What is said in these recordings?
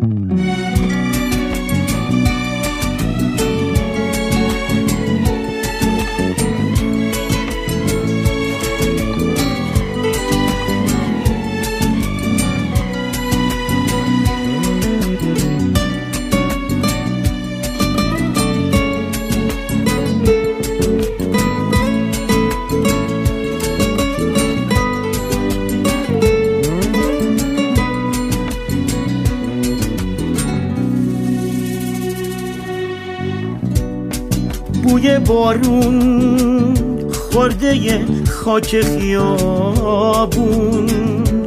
بوی بارون خورده خاک خیابون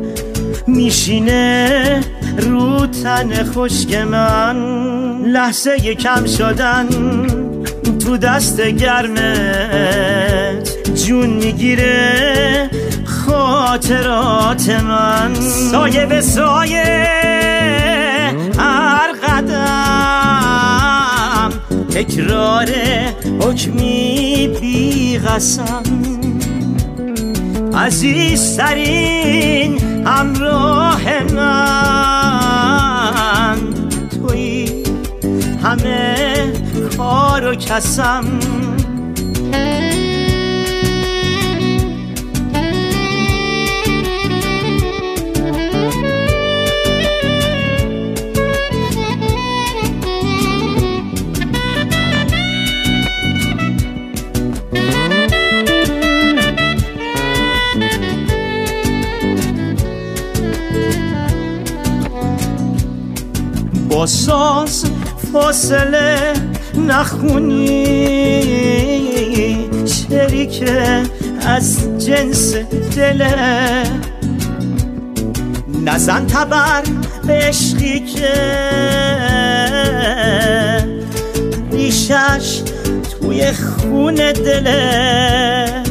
میشینه رو تن خشک من، لحظه کم شدن تو دست گرمت جون میگیره خاطرات من. سایه به سایه هر قدم تکرار حکمی بی قسم، عزیزترین همراه من تویی، همه کار و کسم. با ساز فاصله نخونی، شعری که از جنس دله، نزن تبر به عشقی که ریشش توی خون دله.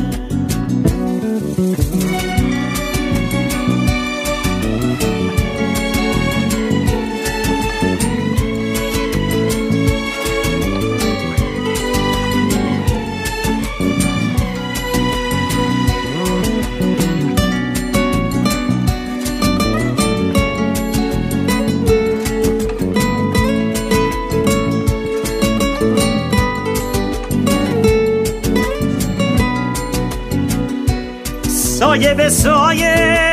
سایه به سایه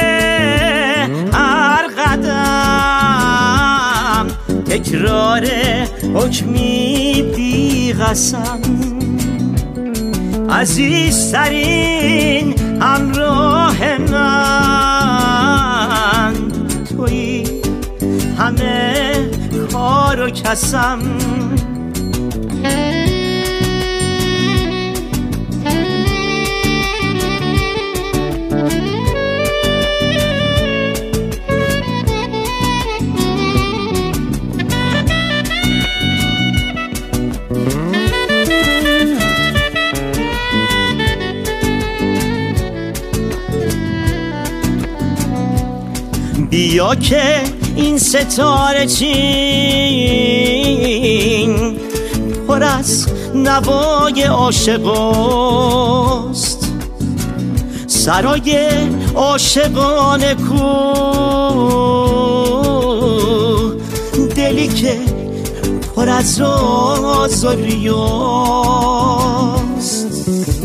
هر قدم تکرار حکمی بی قسم، عزیزترین همراه من تویی، همه کار و کسم. بیا که این ستاره چین پر از نوای عاشقاست، سرای عاشقانه کو، دلی که پر از راز و ریاست.